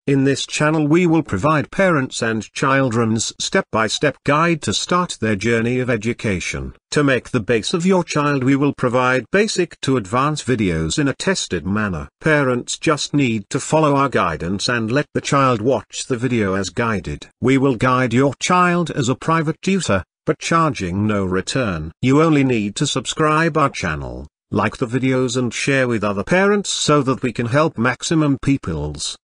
In this channel we will provide parents and children's step-by-step guide to start their journey of education. To make the base of your child we will provide basic to advanced videos in a tested manner. Parents just need to follow our guidance and let the child watch the video as guided. We will guide your child as a private tutor, but charging no return. You only need to subscribe our channel, like the videos and share with other parents so that we can help maximum peoples.